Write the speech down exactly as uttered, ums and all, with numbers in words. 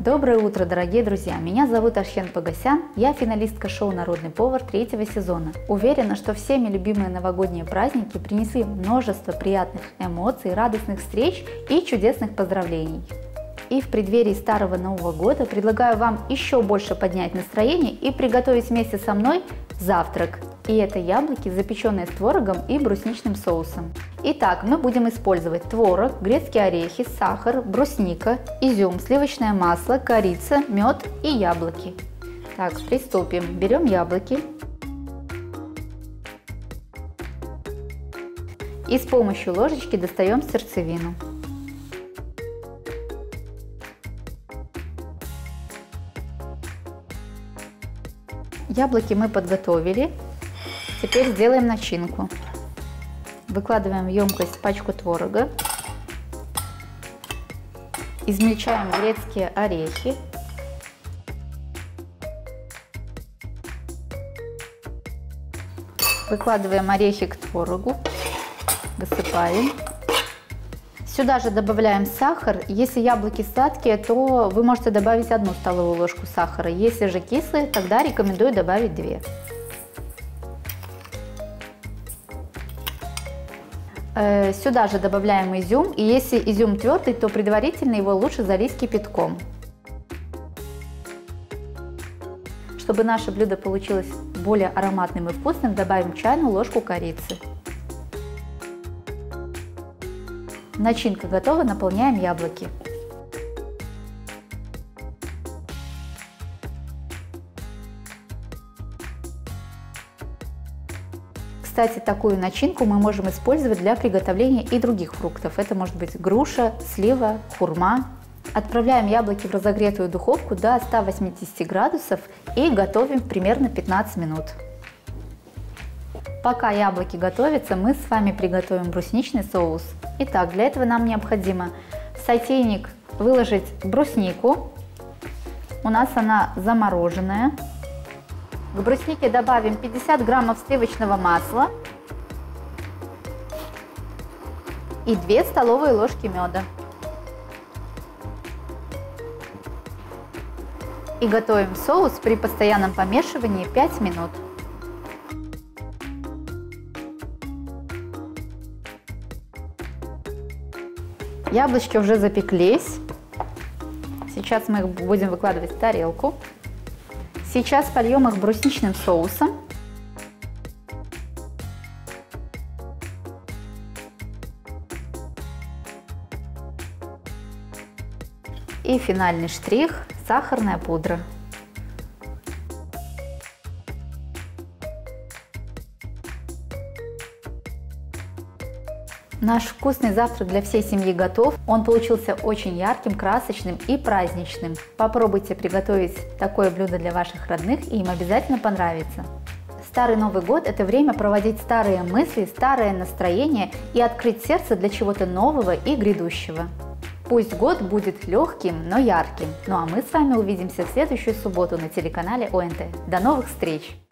Доброе утро, дорогие друзья! Меня зовут Архен Погосян, я финалистка шоу «Народный повар» третьего сезона. Уверена, что всеми любимые новогодние праздники принесли множество приятных эмоций, радостных встреч и чудесных поздравлений. И в преддверии Старого Нового года предлагаю вам еще больше поднять настроение и приготовить вместе со мной завтрак. И это яблоки, запеченные с творогом и брусничным соусом. Итак, мы будем использовать творог, грецкие орехи, сахар, брусника, изюм, сливочное масло, корица, мед и яблоки. Так, приступим. Берем яблоки и с помощью ложечки достаем сердцевину. Яблоки мы подготовили. Теперь сделаем начинку. Выкладываем в емкость пачку творога. Измельчаем грецкие орехи. Выкладываем орехи к творогу. Высыпаем. Сюда же добавляем сахар. Если яблоки сладкие, то вы можете добавить одну столовую ложку сахара. Если же кислые, тогда рекомендую добавить две. Сюда же добавляем изюм, и если изюм твердый, то предварительно его лучше залить кипятком. Чтобы наше блюдо получилось более ароматным и вкусным, добавим чайную ложку корицы. Начинка готова, наполняем яблоки. Кстати, такую начинку мы можем использовать для приготовления и других фруктов. Это может быть груша, слива, хурма. Отправляем яблоки в разогретую духовку до ста восьмидесяти градусов и готовим примерно пятнадцать минут. Пока яблоки готовятся, мы с вами приготовим брусничный соус. Итак, для этого нам необходимо в сотейник выложить бруснику. У нас она замороженная. К бруснике добавим пятьдесят граммов сливочного масла и две столовые ложки меда. И готовим соус при постоянном помешивании пять минут. Яблочки уже запеклись. Сейчас мы их будем выкладывать в тарелку. Сейчас польем их брусничным соусом. И финальный штрих – сахарная пудра. Наш вкусный завтрак для всей семьи готов. Он получился очень ярким, красочным и праздничным. Попробуйте приготовить такое блюдо для ваших родных, и им обязательно понравится. Старый Новый год – это время проводить старые мысли, старое настроение и открыть сердце для чего-то нового и грядущего. Пусть год будет легким, но ярким. Ну а мы с вами увидимся в следующую субботу на телеканале О Эн Тэ. До новых встреч!